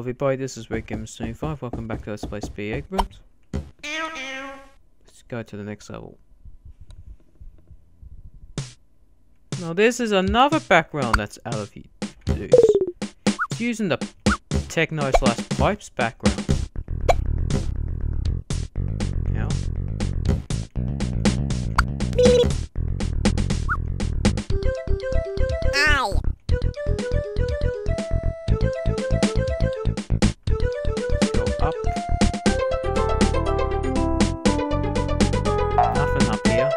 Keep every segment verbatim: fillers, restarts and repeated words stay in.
everybody, this is Rick Games twenty-five. Welcome back to Let's Play Speedy Eggbert. Let's go to the next level. Now this is another background that's out of use. It's using the techno slash pipes background. Now. Ow! Go up. Nothing up here.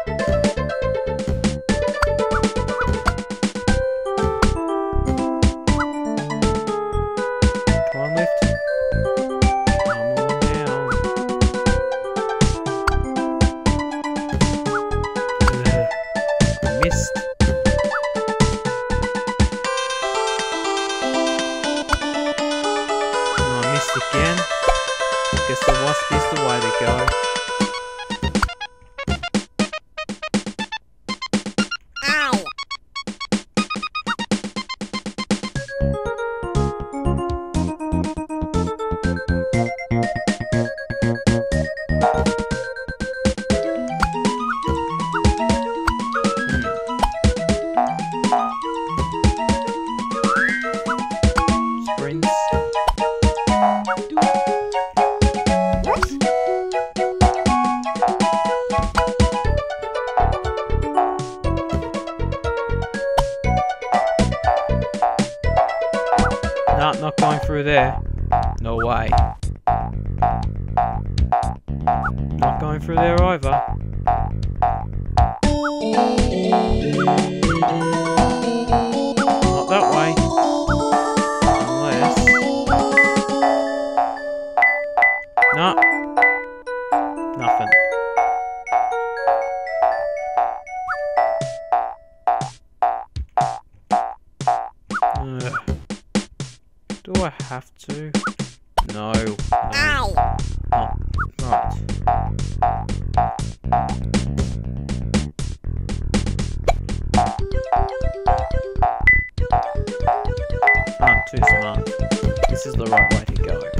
Come on, lift. Come on down. Ugh. I missed. Oh, I missed again. Guess the wasp is the way to go. Ow! Sprints. No, not going through there. No way. Not going through there either. Not that way. Unless... No. Nothing. Ugh. Do I have to? No. no. Ow! Oh, right. I'm too smart. This is the right way to go.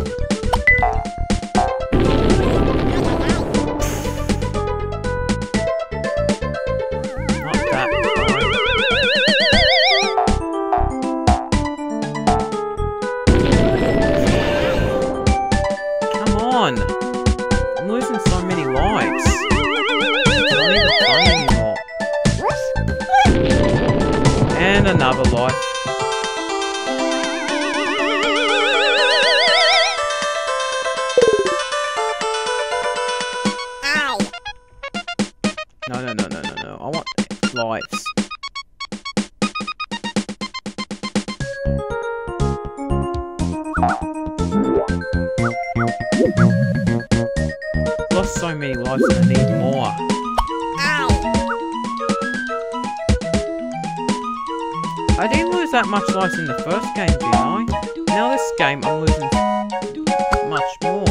Not that way. Come on! I'm losing so many lives. It's not even fun anymore. And another life. Ow! No, no, no, no, no, no. I want lives. Lost so many lives and I need more. Ow! I didn't lose that much lives in the first game, did I? Now this game I'm losing much more.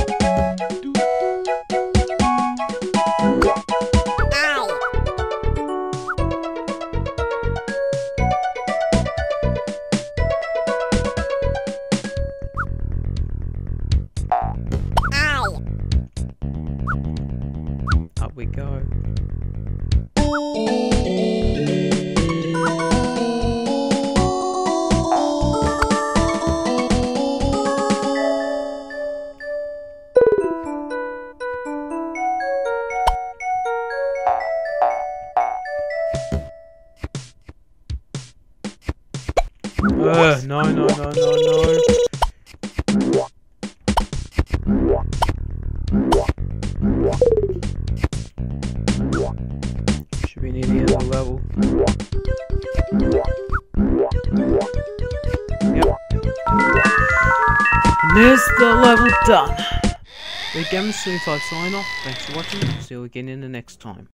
Ow! Ow! Up we go. Ugh, no, no, no, no, no. Should be near the end of the level. Yep. And there's the level done. The Games twenty-five sign off. Thanks for watching. See you again in the next time.